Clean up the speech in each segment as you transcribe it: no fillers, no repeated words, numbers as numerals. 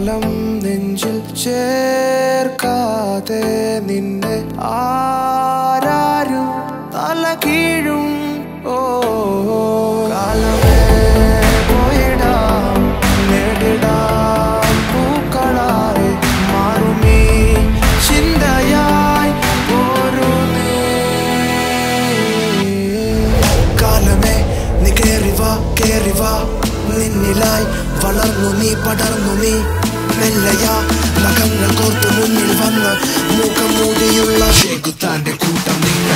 കാലം നെഞ്ചിൽ ചേർക്കാതെ നിന്നെ ആരാരും തല കീഴും. ഓ കാലമേ പോയിടാം നേടിടാം പൂക്കളായി മാറുമീ ചിന്തയായി ഒരു കാലമേ നീ കേറിവാ നിന്നിലായി വളർന്നു നീ പടർന്നു നീ മെല്ലയാ നഖങ്ങൾ കോർത്തു മുന്നിൽ വന്ന് മുഖം മൂടിയുള്ള ഷേഖുത്താന്റെ കൂട്ടം നിങ്ങൾ.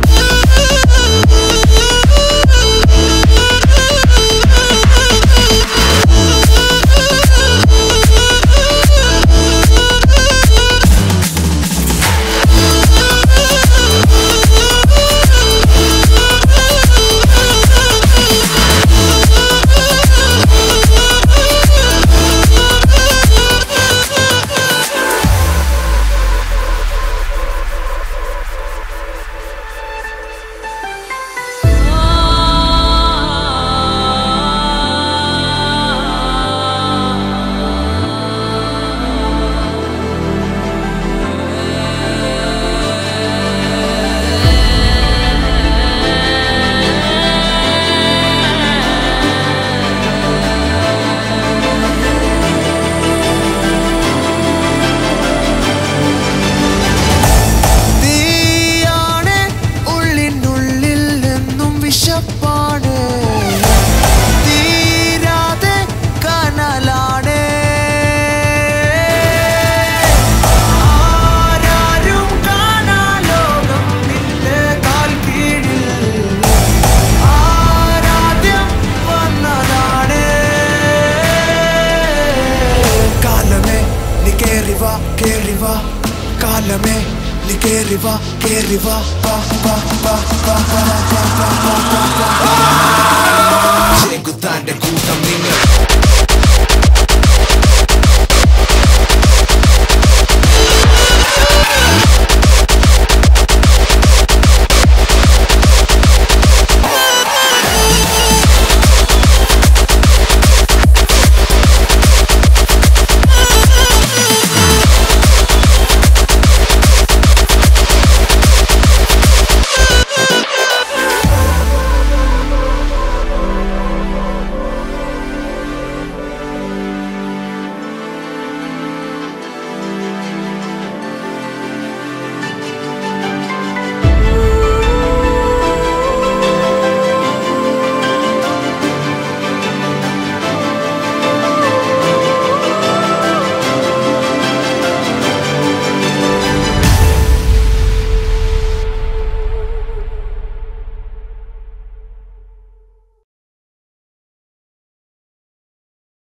കാലമേ നീ കേറിവാ